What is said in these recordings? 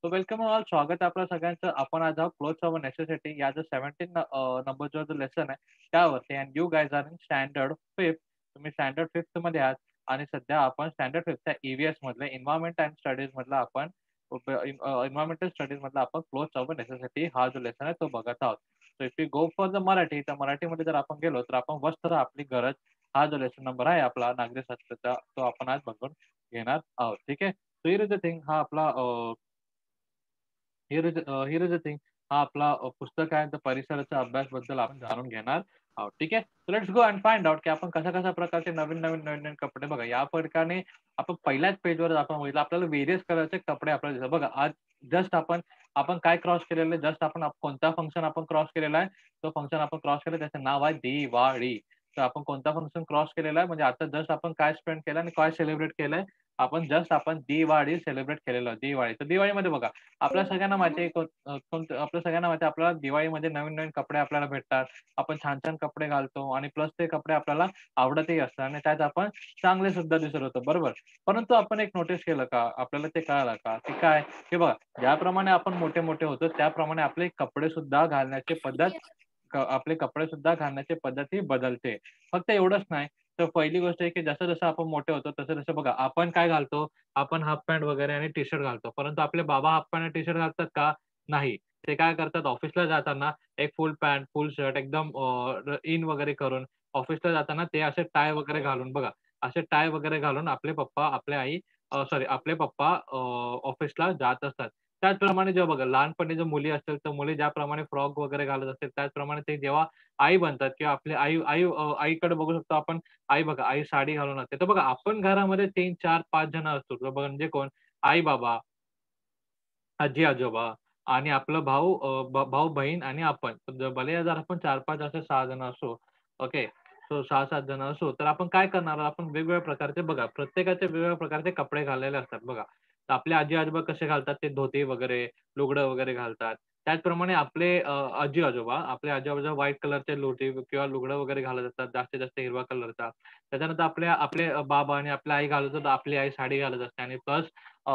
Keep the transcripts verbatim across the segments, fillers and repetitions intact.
So welcome all स्वागत आहे आपल्या सगळ्यांचं. आपण आज आहोत क्लोथ्स ओव्हर नेसेसिटी या जो सतरा अ, नंबरचा जो लेसन आहे त्यावरती and you guys are in standard fifth. तुम्ही स्टँडर्ड फिफ्थ मध्ये आहात आणि सध्या आपण स्टँडर्ड फिफ्थच्या ईव्हीएस मधले एन्व्हायरमेंट अँड स्टडीज मधला आपण एन्व्हायरमेंटल स्टडीज मधला आपण क्लोथ्स ओव्हर नेसेसिटी हा जो लेसन आहे तो बघत आहोत. So if you go for the Marathi तर मराठीमध्ये जर आपण गेलो तर आपण वस्त्र आपली गरज हा जो लेसन नंबर आहे आपला नागरी शास्त्राचा तो आपण आज बघून घेणार आहोत. ठीक आहे. So here is the thing हा आपला here is here is the thing हा आपला अ, पुस्तक आहे. तर परिसराच्या अभ्यासबद्दल आपण जाणून घेणार आहोत. ठीक आहे. So let's go and find out की आपण कशा कशा प्रकारचे नवीन नवीन नवीन नवीन कपडे बघा या प्रकारे आपण पहिल्याच पेजवर आपण बघितलं आपल्याला वेरियस कलरचे कपडे आपल्याला दिसतात. बघा आज जस्ट आपण आपण काय क्रॉस केलेलं आहे जस्ट आपण आप- कोणता फंक्शन आपण क्रॉस केलेला आहे तो फंक्शन आपण क्रॉस केला त्याचं नाव आहे दिवाळी. तर आपण कोणता फंक्शन क्रॉस केलेला आहे म्हणजे आता जस्ट आपण काय स्पेंड केलं आणि काय सेलिब्रेट केलंय आपण जस्ट आपण दिवाळी सेलिब्रेट केलेलं आहे. दिवाळी तर दिवाळीमध्ये बघा आपल्या सगळ्यांना माहिती आहे कोण अ, कोणतं आपल्या सगळ्यांना माहिती आहे आपल्याला दिवाळीमध्ये नवीन-नवीन कपडे आपल्याला भेटतात. आपण छान-छान कपडे घालतो आणि प्लस ते कपडे आपल्याला आवडतही असतात आणि त्यात आपण चांगले सुद्धा दिसत होतो, बरोबर. परंतु आपण एक नोटीस केलं का? आपल्याला ते कळालं का? की काय? हे बघा ज्याप्रमाणे आपण मोठे-मोठे होतो त्याप्रमाणे आपले कपडे सुद्धा घालण्याची पद्धत क आपले कपडे सुद्धा घालण्याची पद्धत ही बदलते. फक्त एवढंच नाही, तर पहिली गोष्ट आहे की जसं-जसं आपण मोठे होतो तसं-तसं बघा आपण काय घालतो आपण हाल्फ पॅन्ट वगैरे आणि टी-शर्ट घालतो. परंतु आपले बाबा हाल्फ पॅन्ट आणि टी-शर्ट घालतात का? नाही. ते काय करतात ऑफिसला जाताना एक फुल पॅन्ट, फुल शर्ट एकदम अ, इन वगैरे करून ऑफिसला जाताना ते असे टाय वगैरे घालून बघा, असे टाय वगैरे घालून आपले पप्पा, आपली आई सॉरी आपले पप्पा अ, ऑफिसला जात असतात. त्याचप्रमाणे जेव्हा बघा लहानपणी जर मुली असतील, तर मुली ज्याप्रमाणे फ्रॉक वगैरे घालत असतील, त्याचप्रमाणे ते जेव्हा आई बनतात किंवा आपली आई आई अ, आईकडे बघू शकतो आपण आई बघा, आई साडी घालून असते. तर बघा आपण घरामध्ये तीन, चार, पाच जण असतो. तर बघा म्हणजे कोण? आई-बाबा, आजी-आजोबा आणि आपलं भाऊ अ, भ भाऊ-बहीण आणि आपण. तर भले जर आपण चार पाच असे सहा जण असू, ओके. सो सहा सात जण असू, तर आपण काय करणार आहोत? आपण वेगवेगळ्या प्रकारचे बघा, प्रत्येकाचे वेगवेगळ्या प्रकारचे कपडे घातलेले असतात बघा. तर आपले आजी-आजोबा कसे घालतात? ते धोती वगैरे, लुगडं वगैरे घालतात. त्याचप्रमाणे आपले अ, आजी-आजोबा, आपले आजी-आजोबा व्हाईट कलरचे धोती किंवा लुगडं वगैरे घालत असतात, जास्तीत जास्त हिरवा कलरचा. त्याच्यानंतर आपल्या आपले अ, बाबा आणि आपली आई घालत होतात, आपली आई साडी घालत असते आणि प्लस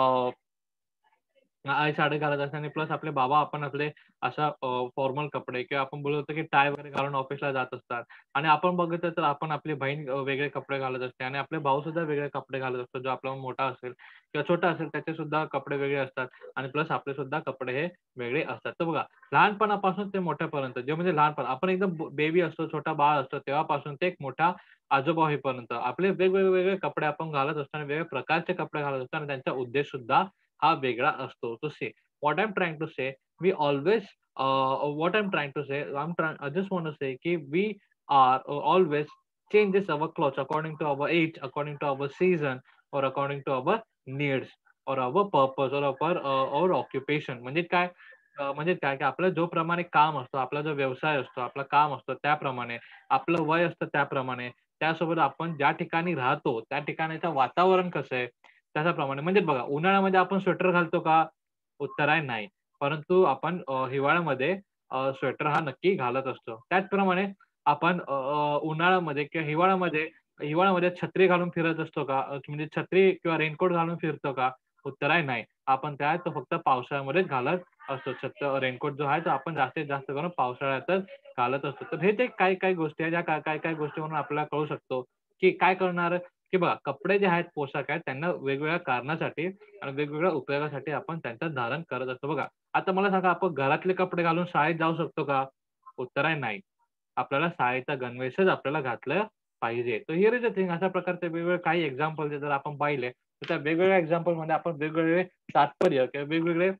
आई साडी घालत असते आणि प्लस आपले बाबा आपण आपले अशा अ, फॉर्मल कपडे किंवा आपण बोलू शकतो की टाय वगैरे घालून ऑफिसला जात असतात आणि आपण बघितलं तर आपण आपली बहीण अ, वेगळे कपडे घालत असते आणि आपले भाऊ सुद्धा वेगळे कपडे घालत असतो. जो आपला मोठा असेल किंवा छोटा असेल त्याचे सुद्धा कपडे वेगळे असतात आणि प्लस आपले सुद्धा कपडे हे वेगळे असतात. तर बघा लहानपणापासून ते मोठ्यापर्यंत जे म्हणजे लहानपण आपण एकदम बेबी असतो, छोटा बाळ असतो तेव्हापासून ते एक मोठा आजोबा होईपर्यंत आपले वेगवेगळे वेगळे कपडे आपण घालत असतो आणि वेगवेगळ्या प्रकारचे कपडे घालत असतो आणि त्यांचा उद्देश सुद्धा हा वेगळा असतो. तो say what I am trying to say we always uh, what I am trying to say I am try I just want to say की we are always changes our clothes according to our age, according to our season or according to our needs or our purpose or our uh, our occupation. म्हणजे काय अ, म्हणजे काय की आपलं जो प्रमाणे काम असतो, आपला जो व्यवसाय असतो, आपलं काम असतं त्याप्रमाणे, आपलं वय असतं त्याप्रमाणे, त्यासोबत आपण ज्या ठिकाणी राहतो, त्या ठिकाणाचं वातावरण कसं आहे, त्याच्याप्रमाणे. म्हणजे बघा, उन्हाळ्यामध्ये आपण स्वेटर घालतो का? उत्तर आहे नाही. परंतु आपण अ, हिवाळ्यामध्ये अ, स्वेटर हा नक्की घालत असतो. त्याचप्रमाणे आपण अ, अ, उन्हाळ्यामध्ये किंवा हिवाळ्यामध्ये हिवाळ्यामध्ये छत्री घालून फिरत असतो का? अ, म्हणजे छत्री किंवा रेनकोट घालून फिरतो का? उत्तर आहे नाही. आपण काय तो फक्त पावसाळ्यामध्येच घालत असतो. छत रेनकोट जो आहे तो आपण जास्तीत जास्त करून पावसाळ्यातच घालत असतो. तर हे ते काही-काही गोष्टी आहेत, ज्या काही-काही गोष्टीवरून आपल्याला कळू शकतो, की काय करणार की बघा कपडे जे आहेत, पोशाख आहेत, त्यांना वेगवेगळ्या कारणासाठी आणि वेगवेगळ्या उपयोगासाठी आपण त्यांचं धारण करत असतो बघा. आता मला सांगा आपण घरातले कपडे घालून शाळेत जाऊ शकतो का? उत्तर आहे नाही. आपल्याला शाळेचा गणवेशच आपल्याला घातलं पाहिजे. तर हिअर इज द थिंग अशा प्रकारचे वेगवेगळे काही एक्झाम्पल जर आपण पाहिले, तर त्या वेगवेगळ्या एक्झाम्पलमध्ये आपण वेगवेगळे तात्पर्य किंवा वेगवेगळे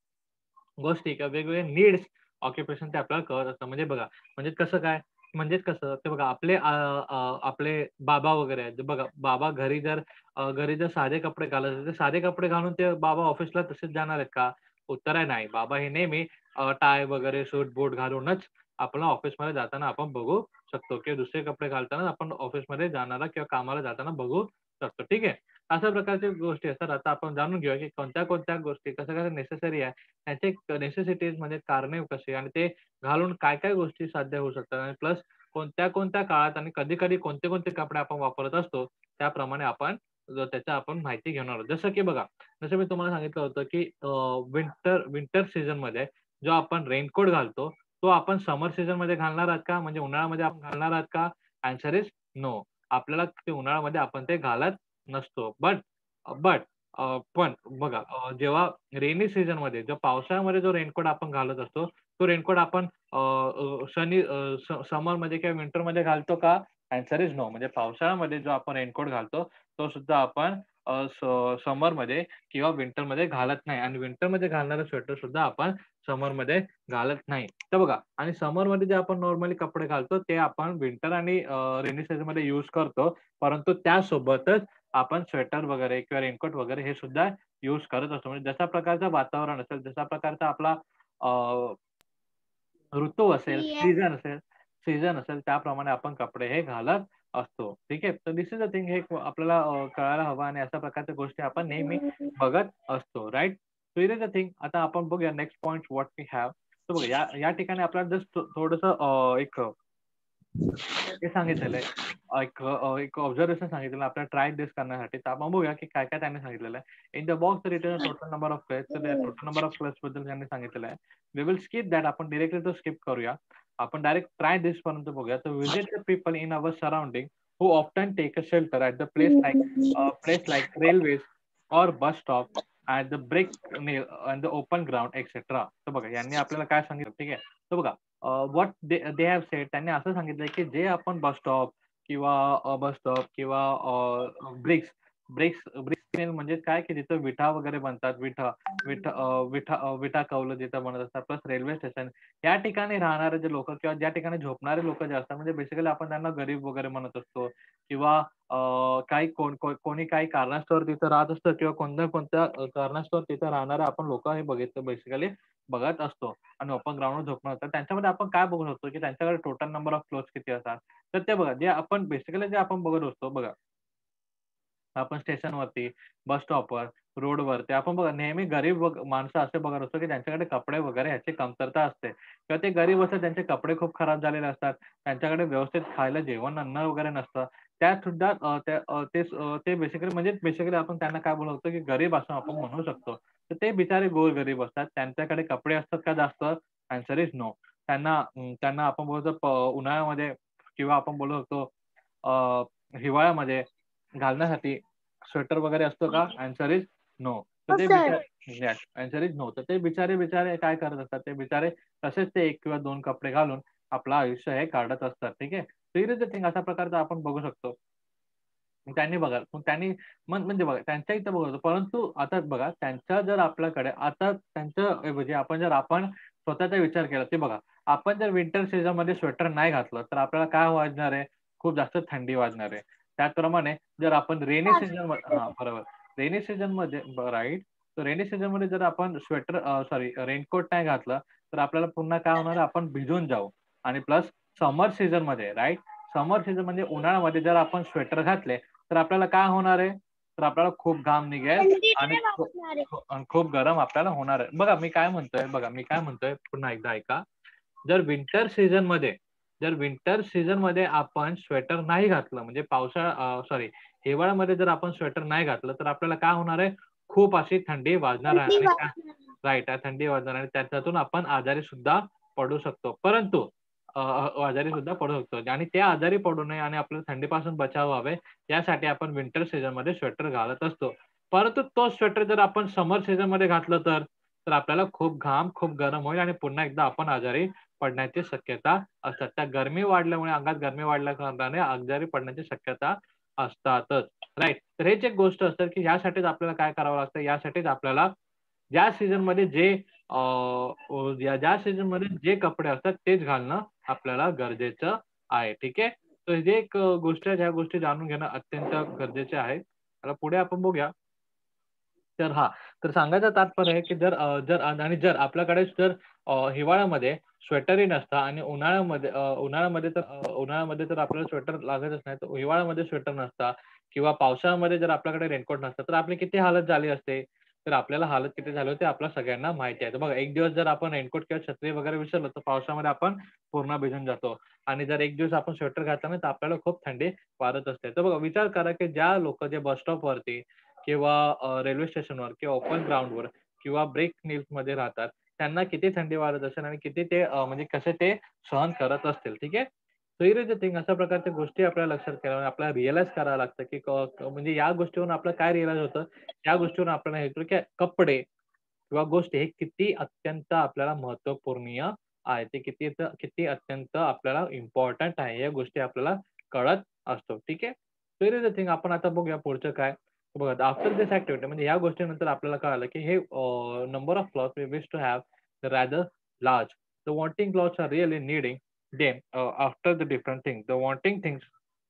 गोष्टी किंवा वेगवेगळे नीड्स, ऑक्युपेशन ते आपल्याला कळत असतं. म्हणजे बघा, म्हणजे कसं काय? म्हणजेच कसं, ते बघा आपले अ, अ, आपले बाबा वगैरे आहेत. बघा बाबा घरी जर अ, घरी जर साधे कपडे घालत असतील, तर साधे कपडे घालून ते बाबा ऑफिसला तसेच जाणार आहेत का? उत्तर आहे नाही. बाबा हे नेहमी अ, टाय वगैरे सूट-बूट घालूनच आपलं ऑफिसमध्ये जाताना आपण बघू शकतो किंवा दुसरे कपडे घालताना आपण ऑफिसमध्ये जाणारा किंवा कामाला जाताना बघू शकतो. ठीक आहे. अशा प्रकारच्या गोष्टी असतात. आता आपण जाणून घेऊया, की कोणत्या-कोणत्या गोष्टी कशा-कशा नेसेसरी आहे. त्याचे नेसेसिटीज म्हणजे कारणे कशी आणि ते घालून काय-काय गोष्टी साध्य होऊ शकतात आणि प्लस कोणत्या-कोणत्या काळात आणि कधी-कधी कोणते-कोणते कपडे आपण वापरत असतो, त्याप्रमाणे आपण त्याचं आपण माहिती घेणार आहोत. जसं की बघा, जसं मी तुम्हाला सांगितलं होतं, की विंटर विंटर सीझनमध्ये जो आपण रेनकोट घालतो, तो आपण समर सीझनमध्ये घालणार आहात का? म्हणजे उन्हाळ्यामध्ये आपण घालणार आहात का? Answer is no. आपल्याला ते उन्हाळ्यामध्ये आपण ते घालत नसतो. बट बट पण बघा अ, जेव्हा रेनी सीझनमध्ये जो पावसाळ्यामध्ये जो रेनकोट आपण घालत असतो, तो रेनकोट आपण अ, अ, सनी अ, स समरमध्ये किंवा विंटरमध्ये घालतो का? Answer is no. म्हणजे पावसाळ्यामध्ये जो आपण रेनकोट घालतो, तो सुद्धा आपण अ, स समरमध्ये किंवा विंटरमध्ये घालत नाही आणि विंटरमध्ये घालणारं स्वेटर सुद्धा आपण समरमध्ये घालत नाही. तर बघा आणि समरमध्ये जे आपण नॉर्मली कपडे घालतो, ते आपण विंटर आणि अ, रेनी सीझनमध्ये यूज करतो. परंतु त्यासोबतच आपण स्वेटर वगैरे किंवा रेनकोट वगैरे हे सुद्धा यूज करत असतो. म्हणजे जशा प्रकारचं वातावरण असेल, जशा प्रकारचा आपला अ, ऋतू असेल, सीझन असेल सीझन असेल त्याप्रमाणे आपण कपडे हे घालत असतो. ठीक आहे. तर दिस इज द थिंग हे आपल्याला अ, कळायला हवं आणि अशा प्रकारच्या गोष्टी आपण नेहमी बघत असतो. Right? So it is the thing. आता आपण बघूया next point what we have. तर बघा या या ठिकाणी आपल्याला जस्ट थोडंसं एक हे सांगितलेलं आहे. एक अ, एक ऑब्झर्वेशन सांगितलेलं आहे आपल्याला ट्राय दिस करण्यासाठी. तर आपण बघूया की काय-काय त्यांनी सांगितलेलं आहे. In the box written total number of plates. तर त्या टोटल नंबर ऑफ प्लेट्स बद्दल त्यांनी सांगितलेलं आहे. We will skip that. आपण डायरेक्टली तो स्किप करूया. आपण डायरेक्ट ट्राय दिस पर्यंत बघूया. तर visit the people in our surrounding who often take a shelter at the place like uh, place like railways और bus stop at the break on the open ground etcetera. तर बघा यांनी आपल्याला काय सांगितलं ठीक आहे. तर बघा what they they have said त्यांनी असं सांगितलंय की जे आपण बस स्टॉप किंवा अ, बस स्टॉप किंवा अ, ब्रिक्स ब्रिक्स ब्रिक्स म्हणजे काय की तिथं विठा वगैरे बनतात. विठा विठा अ, विठा अ, विठा कौलं जिथं बनत असतात. प्लस रेल्वे स्टेशन या ठिकाणी राहणारे जे लोकं किंवा ज्या ठिकाणी झोपणारे लोकं जे असतात म्हणजे बेसिकली आपण त्यांना गरीब वगैरे म्हणत असतो किंवा अ, काही कोण को कोणी काही कारणास्तव तिथं राहत असतं किंवा कोणत्या कोणत्या अ, कारणास्तव तिथं राहणारे आपण लोकं हे बघितलं बेसिकली बघत असतो आणि ओपन ग्राउंडवर झोपणं होतं. त्यांच्यामध्ये आपण काय बघू शकतो, की त्यांच्याकडे टोटल नंबर ऑफ क्लोथ्स किती असतात. तर ते बघा जे आपण बेसिकली जे आपण बघत असतो बघा आपण स्टेशनवरती, बस स्टॉपवर, रोडवरती आपण बघा नेहमी गरीब व माणसं असे बघत असतो, की ज्यांच्याकडे कपडे वगैरे ह्याची कमतरता असते किंवा ते गरीब असतात त्यांचे कपडे खूप खराब झालेले असतात. त्यांच्याकडे व्यवस्थित खायला जेवण, अन्न वगैरे नसतं. त्यात सुद्धा अ, त्या अ, ते अ, ते बेसिकली म्हणजे बेसिकली आपण त्यांना काय बोलतो, की गरीब असं आपण म्हणू शकतो. तर ते बिचारे गोरगरीब असतात. त्यांच्याकडे कपडे असतात का जास्त? Answer is no. त्यांना अं, त्यांना आपण बोलतो प उन्हाळ्यामध्ये किंवा आपण बोलू शकतो अ, हिवाळ्यामध्ये घालण्यासाठी स्वेटर वगैरे असतो का? Answer is no. तर ते बिचारे येस, आन्सर इज नो. तर ते बिचारे, बिचारे काय करत असतात? ते बिचारे तसेच ते एक किंवा दोन कपडे घालून आपलं आयुष्य हे काढत असतात. ठीक आहे. So it is the thing अशा प्रकारचं आपण बघू शकतो. मग त्यांनी बघा, मग त्यांनी मग म्हणजे बघा त्यांच्या इथं बघत होतो. परंतु आता बघा त्यांच्या जर आपल्याकडे आता त्यांच्या ऐवजी आपण जर आपण स्वतःचा विचार केला, ते बघा आपण जर विंटर सीझनमध्ये स्वेटर नाही घातलं, तर आपल्याला काय वाजणार आहे? खूप जास्त थंडी वाजणार आहे. त्याचप्रमाणे जर आपण रेनी सीझनमध्ये हां, बरोबर. रेनी सीझनमध्ये राइट. तर रेनी सीझनमध्ये जर आपण स्वेटर सॉरी रेनकोट नाही घातलं, तर आपल्याला पुन्हा काय होणार आहे? आपण भिजून जाऊ आणि प्लस समर सीझनमध्ये राइट. समर सीझन म्हणजे उन्हाळ्यामध्ये जर आपण स्वेटर घातले, तर आपल्याला काय होणार आहे? तर आपल्याला खूप घाम निघेल आणि खू खू अ, खूप गरम आपल्याला होणार आहे. बघा मी काय म्हणतोय बघा मी काय म्हणतोय पुन्हा एकदा ऐका. जर विंटर सीझनमध्ये जर विंटर सीझनमध्ये आपण स्वेटर नाही घातलं म्हणजे पावसाळा सॉरी हिवाळ्यामध्ये जर आपण स्वेटर नाही घातलं, तर आपल्याला काय होणार आहे? खूप अशी थंडी वाजणार आहे आणि त्या राइट थंडी वाजणार आणि त्याच्यातून आपण आजारी सुद्धा पडू शकतो. परंतु अ, अ, आजारी सुद्धा पडू शकतो आणि ते आजारी पडू नये आणि आपल्याला थंडीपासून बचाव व्हावे यासाठी आपण विंटर सीझनमध्ये स्वेटर घालत असतो. परंतु तोच स्वेटर जर आपण समर सीझनमध्ये घातलं तर? तर आपल्याला खूप घाम, खूप गरम होईल आणि पुन्हा एकदा आपण आजारी पडण्याची शक्यता असतात. त्या गरमी वाढल्यामुळे अंगात गरमी वाढल्या कारणाने आजारी पडण्याची शक्यता असतातच. राइट. तर हेच एक गोष्ट असते, की यासाठीच आपल्याला काय करावं लागतं? यासाठीच आपल्याला ज्या सीझनमध्ये जे अ, अ, ज्या ज्या सीझनमध्ये जे कपडे असतात तेच घालणं आपल्याला गरजेचं आहे. ठीक आहे. तर हे एक अ, गोष्ट आहे, ज्या गोष्टी जाणून घेणं अत्यंत गरजेचे आहे. आता पुढे आपण बघूया. तर हां, तर सांगायचं तात्पर्य आहे, की जर अ, जर आणि जर आपल्याकडे जर अ, हिवाळ्यामध्ये स्वेटरही नसतं आणि उन्हाळ्यामध्ये अ, उन्हाळ्यामध्ये तर अ, उन्हाळ्यामध्ये तर आपल्याला स्वेटर लागतच नाही. तर हिवाळ्यामध्ये स्वेटर नसता किंवा पावसाळ्यामध्ये जर आपल्याकडे रेनकोट नसतं, तर आपली किती हालत झाली असते. तर आपल्याला हालत किती झाली होती आपल्या सगळ्यांना माहिती आहे. तर बघा एक दिवस जर आपण रेनकोट किंवा छत्री वगैरे विसरलो, तर पावसामध्ये आपण पूर्ण भिजून जातो आणि जर एक दिवस आपण स्वेटर घातला नाही, तर आपल्याला खूप थंडी वाजत असते. तर बघा विचार करा, की ज्या लोकं जे बस स्टॉपवरती किंवा अ, रेल्वे स्टेशनवर किंवा ओपन ग्राउंडवर किंवा ब्रेक न्यूजमध्ये राहतात, त्यांना किती थंडी वाजत असेल आणि किती ते अ, म्हणजे कसे ते सहन करत असतील, ठीक आहे. So here is the thing अशा प्रकारच्या गोष्टी आपल्याला लक्षात ठेवाव्या आपल्याला रिअलाईज करावं लागतं, की क क म्हणजे या गोष्टीवरून आपलं काय रिअलाईज होतं, या गोष्टीवरून आपल्याला हे कळतं, की कपडे किंवा गोष्टी हे किती अत्यंत आपल्याला महत्त्वपूर्णीय आहे. ते किती किती अत्यंत आपल्याला इम्पोर्टंट आहे. या गोष्टी आपल्याला कळत असतो, ठीक आहे. So here is the thing आपण आता बघूया पुढचं काय. बघा आफ्टर दिस ॲक्टिव्हिटी म्हणजे या गोष्टीनंतर आपल्याला कळालं, की हे number of clothes we wish to have rather large. The wanting clothes are really needing them uh, after the different things the wanting things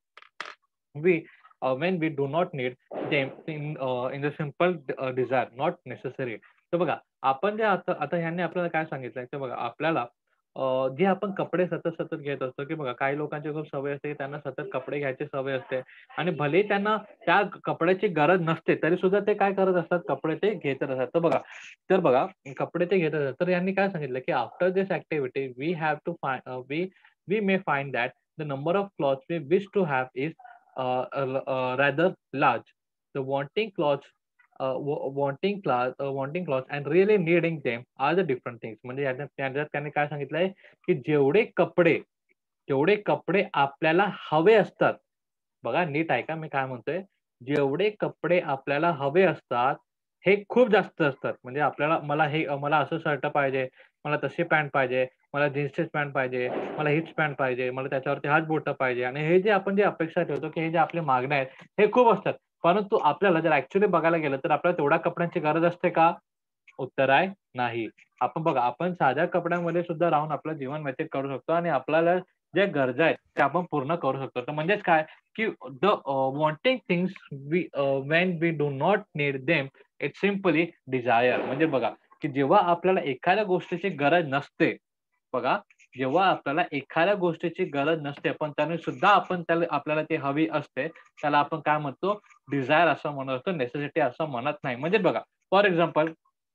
we uh, when we do not need them in uh, in the simple uh, desire not necessary. तर बघा आपण जे आता आता ह्यांनी आपल्याला काय सांगितलंय ते बघा आपल्याला अ, जे आपण कपडे सतत सतत घेत असतो की बघा काही लोकांची खूप सवय असते की त्यांना सतत कपडे घ्यायची सवय असते आणि भलेही त्यांना त्या कपड्याची गरज नसते तरी सुद्धा ते काय करत असतात कपडे ते घेतच असतात. तर बघा तर बघा कपडे ते घेत असतात तर यांनी काय सांगितलं की after this activity we have to find we we may find that the number of clothes we wish to have is uh, uh, uh, rather large. The wanting clothes, uh, wa- wanting class, uh, wanting clothes and really needing them are the different things. म्हणजे याच्यात याच्यात त्यांनी काय सांगितलंय की जेवढे कपडे जेवढे कपडे आपल्याला हवे असतात बघा नीट ऐका मी काय म्हणतोय जेवढे कपडे आपल्याला हवे असतात हे खूप जास्त असतात म्हणजे आपल्याला मला हे मला असं शर्ट पाहिजे मला तशी पॅन्ट पाहिजे मला जीन्सचीच पॅन्ट पाहिजे मला हीच पॅन्ट पाहिजे मला त्याच्यावरती हाच बुटं पाहिजे आणि हे जे आपण जे अपेक्षा ठेवतो की हे जे आपले मागण्या आहेत हे खूप असतात परंतु आपल्याला जर ऍक्च्युली बघायला गेलं तर आपल्याला तेवढ्या कपड्यांची गरज असते का उत्तर आहे नाही. आपण बघा आपण साध्या कपड्यांमध्ये सुद्धा राहून आपलं जीवन व्यतीत करू शकतो आणि आपल्याला ज्या गरजा आहेत त्या आपण पूर्ण करू शकतो. तर म्हणजेच काय की the wanting things we when we do not need them it's simply desire. म्हणजे बघा की जेव्हा आपल्याला एखाद्या गोष्टीची गरज नसते बघा जेव्हा आपल्याला एखाद्या गोष्टीची गरज नसते पण त्याने सुद्धा आपण त्याला आपल्याला ती हवी असते त्याला आपण काय म्हणतो डिझायर असं म्हणत असतो नेसेसिटी असं म्हणत नाही. म्हणजे बघा फॉर एक्झाम्पल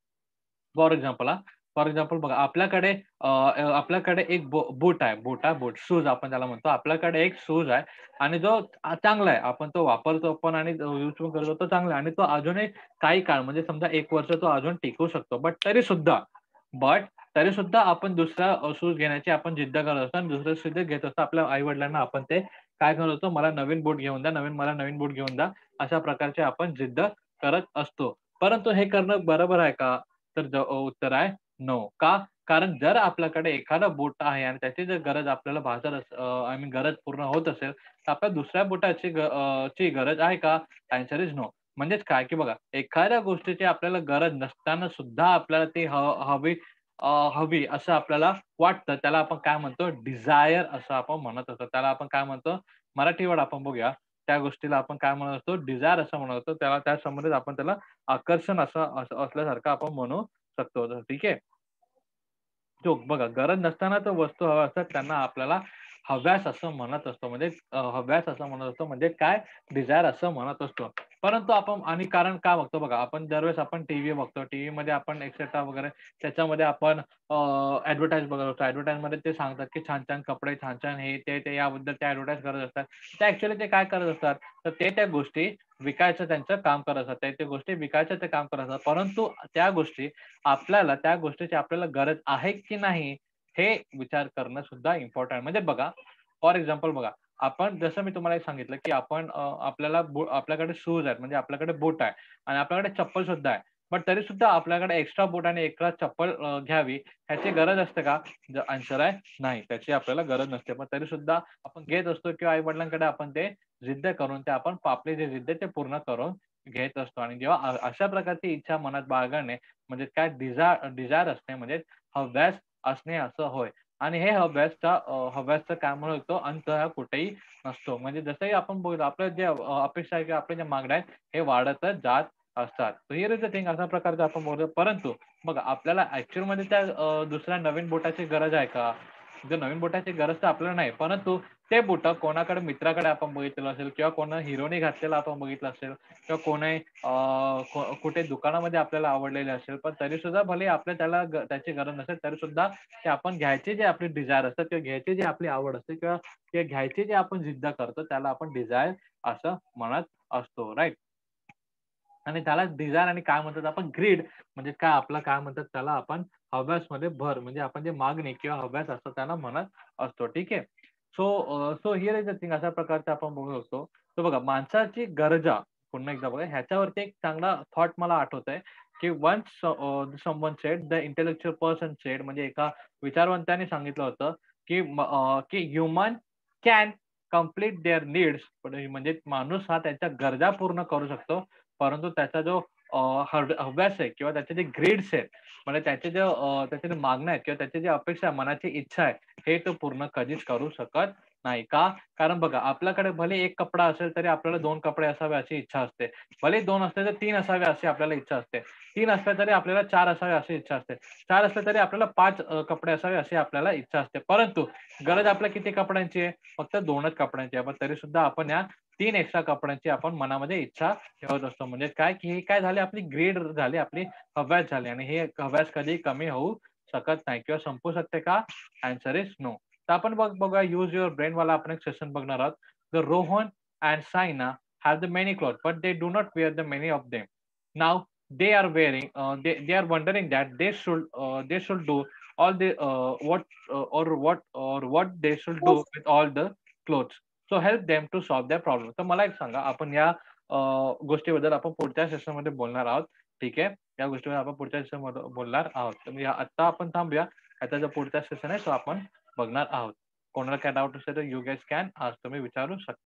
फॉर एक्झाम्पल हां, फॉर एक्झाम्पल बघा आपल्याकडे अ, अ, आपल्याकडे एक बू बूट आहे. बूट आहे बूट, शूज आपण त्याला म्हणतो. आपल्याकडे एक शूज आहे आणि जो अ, चांगला आहे. आपण तो वापरतो पण आणि यूज पण करतो तो चांगला आहे आणि तो अजूनही काही काळ म्हणजे समजा एक वर्ष तो अजून टिकू शकतो. बट तरीसुद्धा बट तरीसुद्धा आपण दुसरा अ, शूज घेण्याची आपण जिद्द करत असतो आणि दुसरं शूज घेत असतो. आपल्या आई-वडिलांना आपण ते काय करत असतो, "मला नवीन बूट घेऊन द्या, नवीन मला नवीन बूट घेऊन द्या." अशा प्रकारचे आपण जिद्द करत असतो. परंतु हे करणं बरोबर आहे का? तर ज अ, उत्तर आहे नो. का? कारण जर आपल्याकडे एखादा बूट आहे आणि त्याची जर गरज आपल्याला भासत अस अ, आय मीन गरज पूर्ण होत असेल, तर आपल्याला दुसऱ्या बुटाची ग अ, ची गरज आहे का? Answer is no. म्हणजेच काय, की बघा एखाद्या गोष्टीची आपल्याला गरज नसताना सुद्धा आपल्याला ती ह हवी अ, हवी असं आपल्याला वाटतं. त्याला आपण काय म्हणतो डिझायर असं आपण म्हणत असतो. त्याला आपण काय म्हणतो मराठी वर्ड आपण बघूया. त्या गोष्टीला आपण काय म्हणत असतो डिझायर असं म्हणत असतो. त्याला त्या संबंधित आपण त्याला आकर्षण असं असं असल्यासारखं आपण म्हणू शकतो. तर ठीक आहे. जो बघा गरज नसताना तर वस्तू हव्या असतात त्यांना आपल्याला हव्यास असं म्हणत असतो. म्हणजे अ, हव्यास असं म्हणत असतो म्हणजे काय डिझायर असं म्हणत असतो. परंतु आपण आणि कारण का बघतो बघा आपण दरवेळेस आपण टीव्ही बघतो. टीव्हीमध्ये आपण एक्सेट्रा वगैरे त्याच्यामध्ये आपण अ, ॲडव्हर्टाइज बघत असतो. ॲडव्हर्टाइजमध्ये ते सांगतात की छान-छान कपडे, छान-छान हे, ते, ते याबद्दल ते ॲडव्हर्टाइज करत असतात. ते ॲक्चुअली ते काय करत असतात, तर ते त्या गोष्टी विकायचं त्यांचं काम करत असतात. ते त्या गोष्टी विकायचं ते काम करत असतात. परंतु त्या गोष्टी आपल्याला त्या गोष्टीची आपल्याला गरज आहे की नाही, हे विचार करणं सुद्धा इम्पोर्टंट म्हणजे बघा, फॉर एक्झाम्पल बघा, आपण जसं मी तुम्हाला एक सांगितलं, की आपण अ, आपल्याला बू आपल्याकडे शूज आहेत, म्हणजे आपल्याकडे बूट आहे आणि आपल्याकडे चप्पल सुद्धा आहे. बट तरीसुद्धा आपल्याकडे एक्स्ट्रा बूट आणि एक्स्ट्रा चप्पल अ, घ्यावी ह्याची गरज असते का? ज आन्सर आहे नाही. त्याची आपल्याला गरज नसते. पण तरीसुद्धा आपण घेत असतो किंवा आई-वडिलांकडे आपण ते जिद्द करून ते आपण आपली जी जिद्द आहे ते पूर्ण करून घेत असतो आणि जेव्हा अ, अशा प्रकारची इच्छा मनात बाळगणे म्हणजे काय डिझा डिझायर असणे म्हणजे हव्यास असणे असं होय. आणि हे हव्यासचा अ, हव्यासचं काय म्हणतो अंत हा कुठेही नसतो. म्हणजे जसंही आपण बघतो आपल्या जे अ, अपेक्षा आहे किंवा आपल्या ज्या मागण्या आहेत हे वाढतच जात असतात. So here is the thing अशा प्रकारचं आपण बोलतो. परंतु बघा आपल्याला ॲक्चुअलमध्ये त्या अ, दुसऱ्या नवीन बुटाची गरज आहे का? जर नवीन बुटाची गरज तर आपल्याला नाही. परंतु ते बुटं कोणाकडे मित्राकडे आपण बघितलेलं असेल किंवा कोणा हिरोने घातलेलं आपण बघितलं असेल किंवा कोणी अ, को कुठे दुकानामध्ये आपल्याला आवडलेले असेल, पण तरीसुद्धा भले आपल्या त्याला ग त्याची गरज नसेल, तरीसुद्धा ते आपण घ्यायची जी आपली डिझायर असते किंवा घ्यायची जी आपली आवड असते किंवा ते घ्यायची जी आपण जिद्द करतो, त्याला आपण डिझायर असं म्हणत असतो. राइट? आणि त्याला डिझायर आणि काय म्हणतात आपण ग्रीड म्हणजे काय आपलं काय म्हणतात त्याला आपण हव्यासमध्ये भर म्हणजे आपण जे मागणी किंवा हव्यास असतो त्याला म्हणत असतो. ठीक आहे. So uh, so here is the thing अशा प्रकारचं आपण बघू शकतो. तर बघा माणसाची गरजा पुन्हा एकदा बघा ह्याच्यावरती एक चांगला थॉट मला आठवतंय, की once uh, someone said the intellectual person said म्हणजे एका विचारवंताने सांगितलं होतं, की म अ, की human can complete their needs म्हणजे माणूस हा त्याच्या गरजा पूर्ण करू शकतो. परंतु त्याचा जो अ, हव हव्यास आहे किंवा त्याचे जे ग्रीड्स आहेत, म्हणजे त्याचे जे अ, त्याच्या ज्या मागण्या आहेत किंवा त्याची जी अपेक्षा आहे, मनाची इच्छा आहे, हे तो पूर्ण कधीच करू शकत नाही. का? कारण बघा आपल्याकडे भले एक कपडा असेल, तरी आपल्याला दोन कपडे असावे अशी इच्छा असते. भले दोन असले तर तीन असावे अशी आपल्याला इच्छा असते. तीन असले तरी आपल्याला चार असावे अशी इच्छा असते. चार असले तरी आपल्याला पाच अ, कपडे असावे अशी आपल्याला इच्छा असते. परंतु गरज आपल्या किती कपड्यांची आहे? फक्त दोनच कपड्यांची आहे. पण तरीसुद्धा आपण या तीन एक्स्ट्रा कपड्यांची आपण मनामध्ये इच्छा ठेवत असतो. म्हणजे काय, की हे काय झाले आपली ग्रीड झाली, आपली हव्यास झाली आणि हे हव्यास कधीही कमी होऊ शकत नाही किंवा संपू शकते का? Answer is no. तर आपण बघ बघूया यूज युअर ब्रेन वाला आपण एक सेशन बघणार आहोत. The Rohan and Saina have the many clothes, but they do not wear the many of them. Now they are wearing, uh, they they are wondering that they should uh, they should do all the uh, what uh, or what or what they should do with all the clothes. So help them to solve their problem. तर मला एक सांगा, आपण या अ, गोष्टीबद्दल आपण पुढच्या सेशनमध्ये बोलणार आहोत. ठीक आहे. या गोष्टीवर आपण पुढच्या सेशनमध्ये बोलणार आहोत. तर मी आता आपण थांबूया. आता जो पुढचा सेशन आहे तो आपण बघणार आहोत. कोणाला काय डाउट असेल तर यू गाईज कॅन आस्क तुम्ही विचारू शकता.